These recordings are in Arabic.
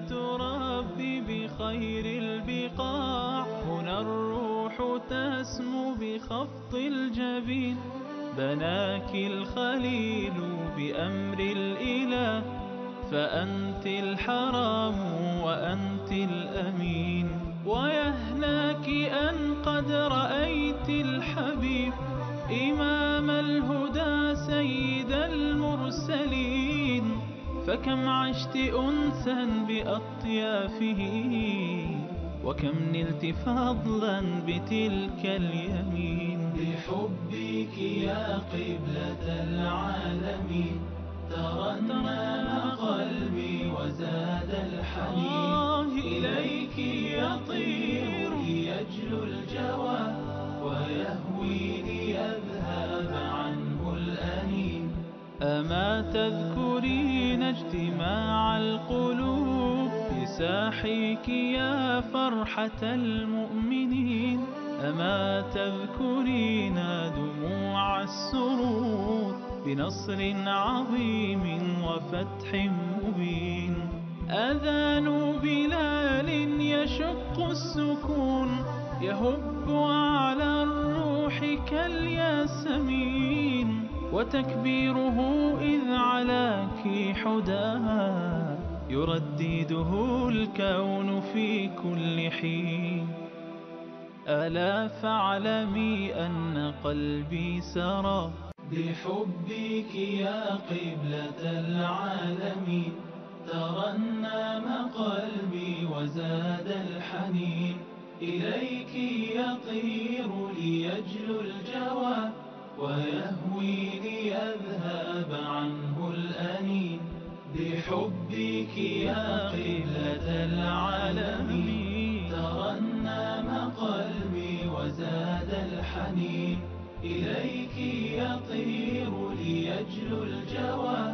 بيت ربي بخير البقاع، هنا الروح تسمو بخفض الجبين. بناك الخليل بأمر الإله، فأنت الحرام وأنت الأمين. ويهناك أن قد رأيت الحبيب، إمام الهدى سيد المرسلين. فكم عشت أنسا بأطيافه، وكم نلت فضلا بتلك اليمين. بحبك يا قبلة العالمين، ترنم قلبي وزاد الحنين. إليك يطير ليجلو الجوى، ويهوي ليذهب عنه الأنين. أما تذكرين اجتماع القلوب بساحيك يا فرحة المؤمنين؟ أما تذكرين دموع السرور بنصر عظيم وفتح مبين؟ أذان بلال يشق السكون، يهب على الروح كالياسمين. وتكبيره إذ علاك حداها، يردده الكون في كل حين. ألا فاعلمي أن قلبي سرى بحبك يا قبلة العالمين، ترنم قلبي وزاد الحنين. إليك يطير ليجلو الجوى، ويهوي ليذهب عنه الأنين. بحبك يا قبلة العالمين، ترنم قلبي وزاد الحنين. إليك يطير ليجلو الجوى،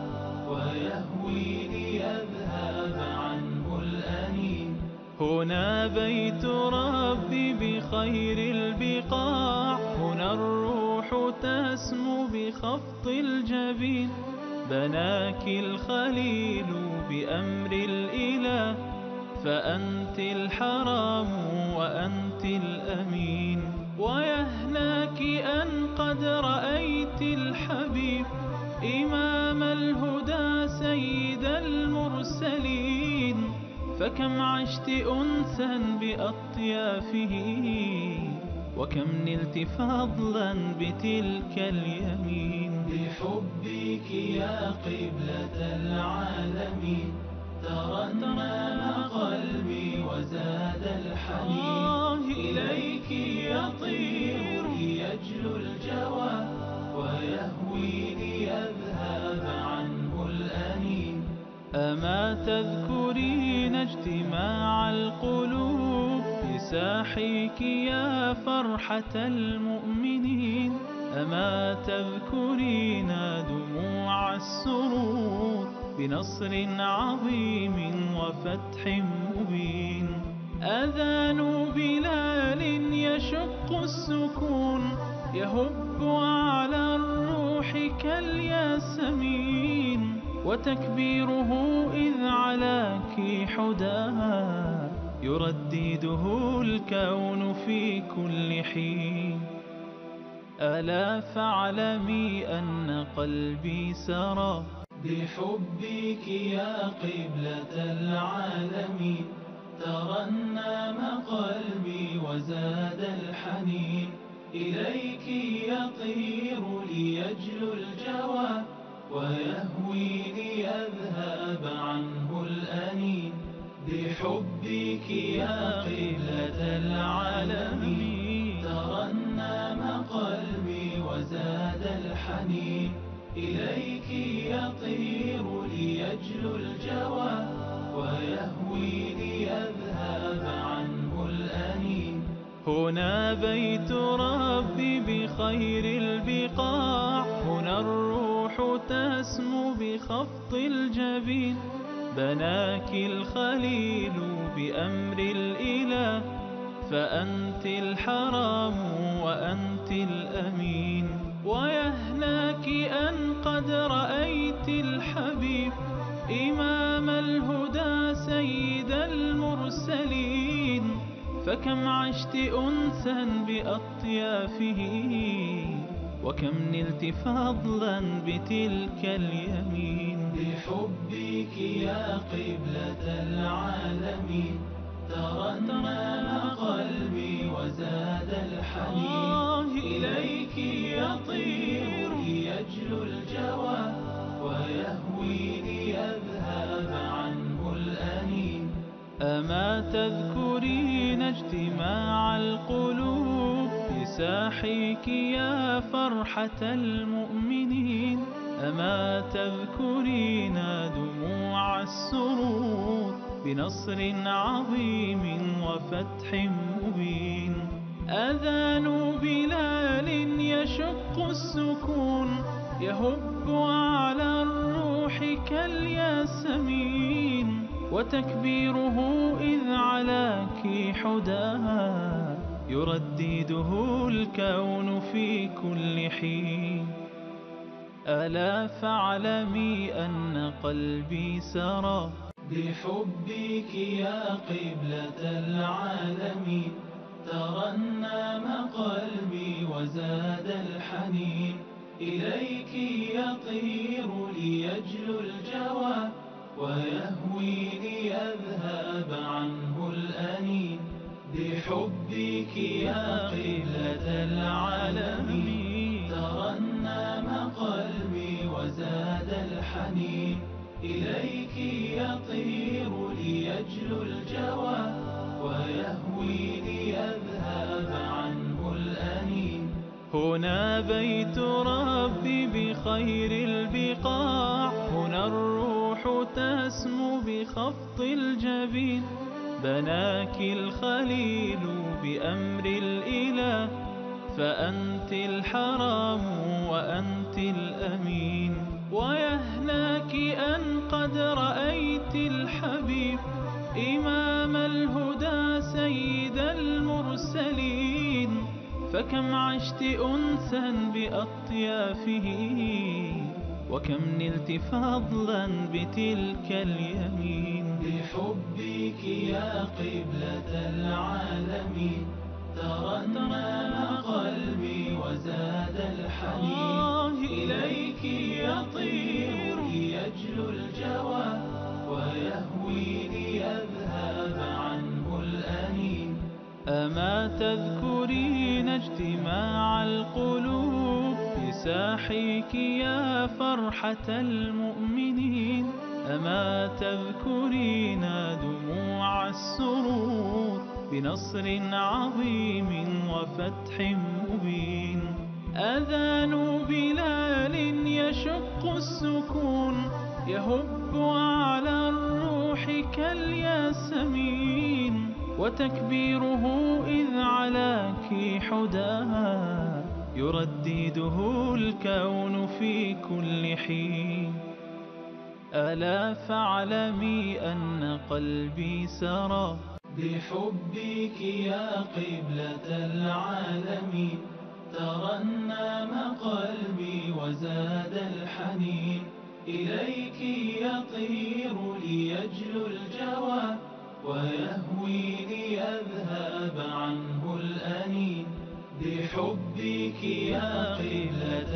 ويهوي ليذهب عنه الأنين. هنا بيت ربي بخير البقاع، هنا الروح تسمو بخفض الجبين. بناك الخليل بأمر الإله، فأنت الحرام وأنت الأمين. ويهناك أن قد رأيت الحبيب، إمام الهدى سيد المرسلين. فكم عشت أنسا بأطيافه، وكم نلت فضلا بتلك اليمين. بحبك يا قبلة العالمين، ترنم قلبي وزاد الحنين. إليك يطير ليجلو الجوى، ويهوي ليذهب عنه الأنين. أما تذكرين اجتماع القلوب بساحيك يا فرحة المؤمنين؟ أما تذكرين دموع السرور بنصر عظيم وفتح مبين؟ أذان بلال يشق السكون، يهب على الروح كالياسمين. وتكبيره إذ علاك حداها، يردده الكون في كل حين. ألا فاعلمي أن قلبي سرى بحبك يا قبلة العالمين، ترنم قلبي وزاد الحنين. إليك يطير ليجلو الجوى، ويهوي ليذهب عنه الأنين. بحبك يا قبلة العالمين، ترنم قلبي وزاد الحنين. إليك يطير ليجلو الجوى، ويهوي ليذهب عنه الأنين. هنا بيت ربي بخير البقاع، هنا الروح تسمو بخفض الجبين. بناك الخليل بأمر الإله، فأنت الحرام وأنت الأمين. ويهناك أن قد رأيت الحبيب، إمام الهدى سيد فكم عشت أنسا بأطيافه، وكم نلت فضلا بتلك اليمين. بحبك يا قبلة العالمين ترنم قلبي وزاد الحنين. إليك يطير ليجلو الجوى ويهوي ليذهب عنه الأنين. أما تذكرين اجتماع القلوب بساحيك يا فرحة المؤمنين؟ أما تذكرين دموع السرور بنصر عظيم وفتح مبين؟ أذان بلال يشق السكون يهب على الروح كالياسمين، وتكبيره إذ علاك حداها يردده الكون في كل حين. ألا فاعلمي أن قلبي سرى بحبك يا قبلة العالمين ترنم قلبي وزاد الحنين. إليك يطير ليجلو الجوى ويهوي ليذهب عنه الأنين. بحبك يا قبلة العالمين ترنم قلبي وزاد الحنين. إليك يطير ليجلو الجوى ويهوي ليذهب عنه الأنين. هنا بيت ربي بخير البقاع، هنا الروح تسمو بخفض الجبين. بناك الخليل بأمر الإله، فأنت الحرام وأنت الأمين. ويهناك أن قد رأيت الحبيب إمام الهدى سيد المرسلين. فكم عشت أنسا بأطيافه، وكم نلت فضلا بتلك اليمين. بحبك يا قبلة العالمين ترنم قلبي وزاد الحنين. إليك يطير ليجلو الجوى ويهوي ليذهب عنه الأنين. أما تذكرين اجتماع القلوب بساحيك يا فرحة المؤمنين؟ أما تذكرين دموع السرور بنصر عظيم وفتح مبين؟ أذان بلال يشق السكون يهب على الروح كالياسمين، وتكبيره إذ علاك حداها يردده الكون في كل حين. ألا فاعلمي أن قلبي سرى بحبك يا قبلة العالمين ترنم قلبي وزاد الحنين. إليك يطير ليجلو الجوى ويهوي ليذهب عنه الأنين. بحبك يا قبلة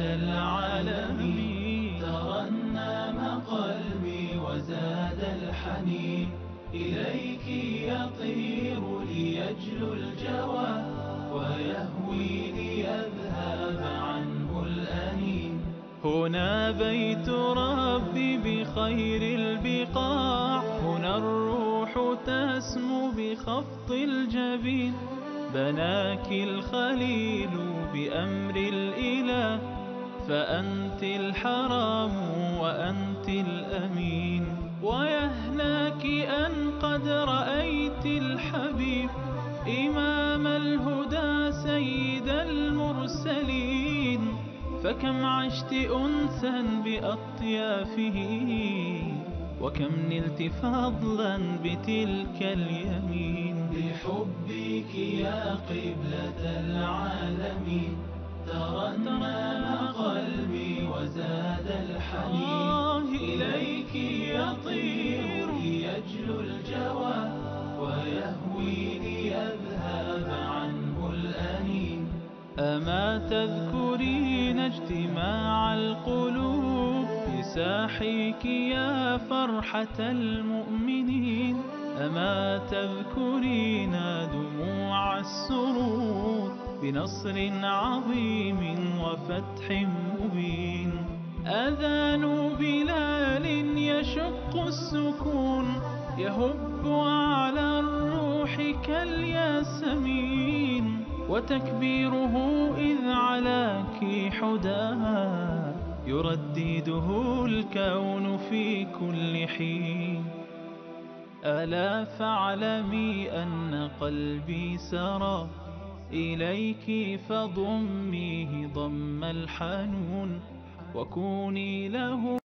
العالمين ترنم قلبي وزاد الحنين. إليك يطير ليجلو الجوى ويهوي ليذهب عنه الأنين. هنا بيت ربي بخير البقاع، هنا الروح تسمو بخفض الجبين. بناك الخليل بأمر الإله، فأنت الحرام وأنت الأمين. ويهناك أن قد رأيت الحبيب إمام الهدى سيد المرسلين. فكم عشت أنسا بأطيافه، وكم نلت فضلا بتلك اليمين. بحبك يا قبلة العالمين ترنم قلبي وزاد الحنين. إليك يطير ليجلو الجوى ويهوي ليذهب أما تذكرين اجتماع القلوب بساحيك يا فرحة المؤمنين؟ أما تذكرين دموع السرور بنصر عظيم وفتح مبين؟ أذان بلال يشق السكون يهب على الروح كالياسمين، وتكبيره إذ علاك حداها يردده الكون في كل حين. ألا فاعلمي أن قلبي سرى إليك فضميه ضم الحنون وكوني له